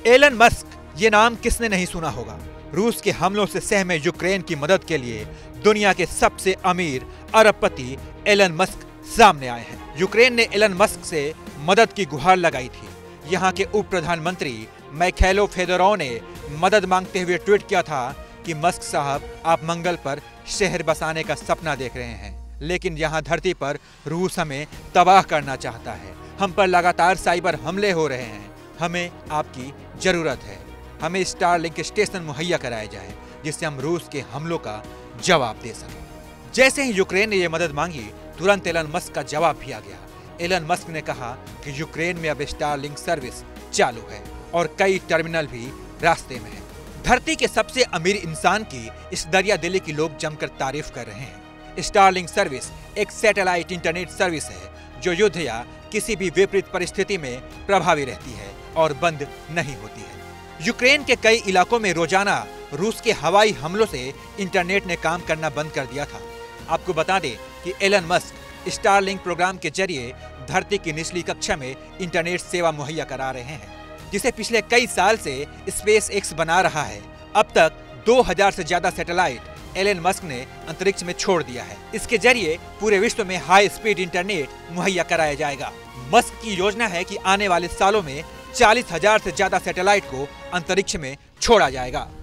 Elon Musk, ये नाम किसने नहीं सुना होगा। रूस के हमलों से सहमे यूक्रेन की मदद के लिए दुनिया के सबसे अमीर अरबपति एलन मस्क सामने आए हैं। यूक्रेन ने एलन मस्क से मदद की गुहार लगाई थी। यहाँ के उप प्रधानमंत्री मिखाइलो फेदोरोव ने मदद मांगते हुए ट्वीट किया था कि मस्क साहब, आप मंगल पर शहर बसाने का सपना देख रहे हैं, लेकिन यहाँ धरती पर रूस हमें तबाह करना चाहता है। हम पर लगातार साइबर हमले हो रहे हैं। हमें आपकी जरूरत है। हमें स्टारलिंक स्टेशन मुहैया कराया जाए जिससे हम रूस के हमलों का जवाब दे सकें। जैसे ही यूक्रेन ने यह मदद मांगी, तुरंत एलन मस्क का जवाब भी आ गया। एलन मस्क ने कहा कि यूक्रेन में अब स्टारलिंक सर्विस चालू है और कई टर्मिनल भी रास्ते में है। धरती के सबसे अमीर इंसान की इस दरिया दिली की लोग जमकर तारीफ कर रहे हैं। स्टारलिंक सर्विस एक सैटेलाइट इंटरनेट सर्विस है जो युद्ध या किसी भी विपरीत परिस्थिति में प्रभावी रहती है और बंद नहीं होती है। यूक्रेन के कई इलाकों में रोजाना रूस के हवाई हमलों से इंटरनेट ने काम करना बंद कर दिया था। आपको बता दें कि एलन मस्क स्टारलिंक प्रोग्राम के जरिए धरती की निचली कक्षा में इंटरनेट सेवा मुहैया करा रहे हैं, जिसे पिछले कई साल से स्पेस एक्स बना रहा है। अब तक 2000 से ज्यादा सैटेलाइट एलन मस्क ने अंतरिक्ष में छोड़ दिया है। इसके जरिए पूरे विश्व में हाई स्पीड इंटरनेट मुहैया कराया जाएगा। मस्क की योजना है कि आने वाले सालों में 40,000 से ज्यादा सैटेलाइट को अंतरिक्ष में छोड़ा जाएगा।